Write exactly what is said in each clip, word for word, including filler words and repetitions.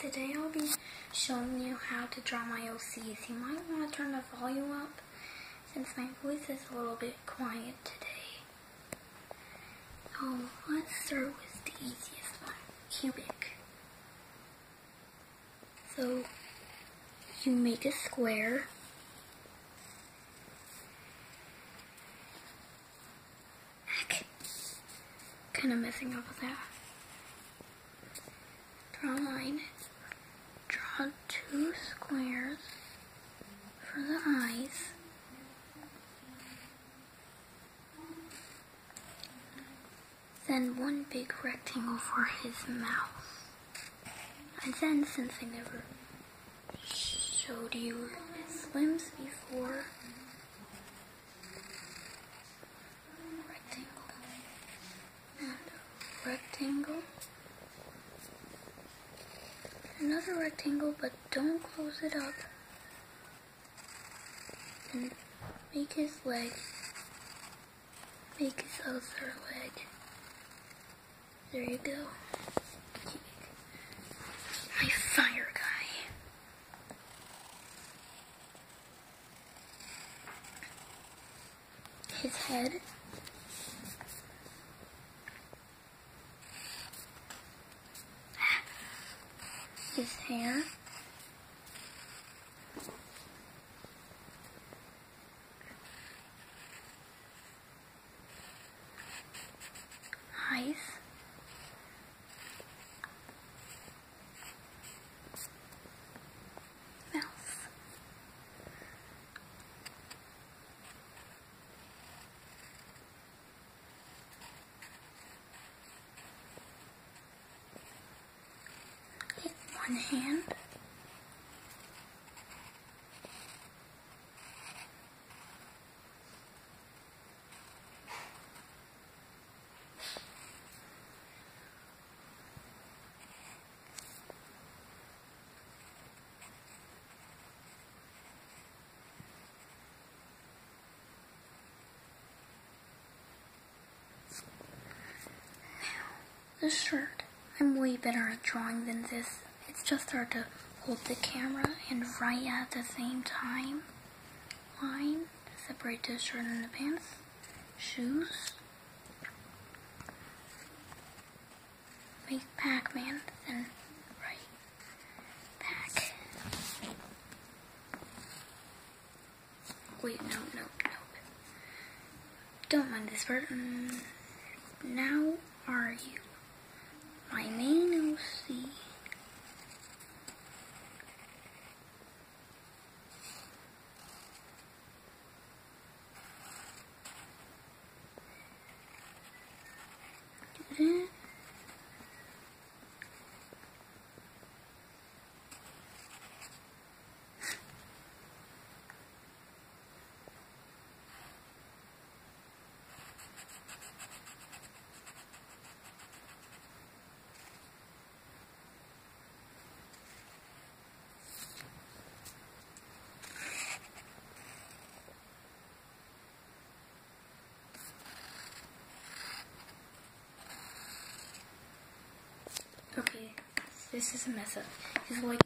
today I'll be showing you how to draw my O Cs. You might want to turn the volume up since my voice is a little bit quiet today. So let's start with the easiest one, cubic. So you make a square. Heck, kind of messing up with that. Draw a line. Draw two squares for the eyes. Then one big rectangle for his mouth. And then, since I never showed you his limbs before, rectangle and rectangle. Another rectangle, but don't close it up. And make his leg. Make his other leg. There you go. My fire guy. His head. His hair. Eyes. Mouth. One hand. The shirt. I'm way better at drawing than this. It's just hard to hold the camera and write at the same time. Line to separate the shirt and the pants. Shoes. Make Pac-Man, then write Pac. Wait, no, no, no. Don't mind this part. Mm, now are you? My main O C. Do that. Okay, this is a mess up. His leg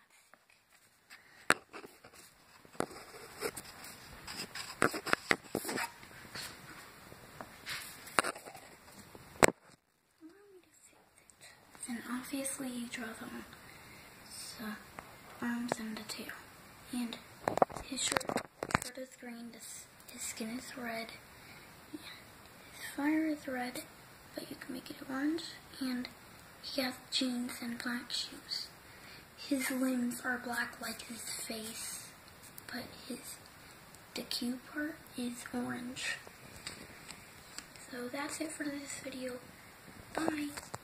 isn't that thick. Allow me to fix it. And obviously you draw them the arms and the tail. And his shirt, shirt is green, his, his skin is red. Yeah. His fire is red, but you can make it orange. And he has jeans and black shoes. His limbs are black like his face, but his the Q part is orange. So that's it for this video. Bye!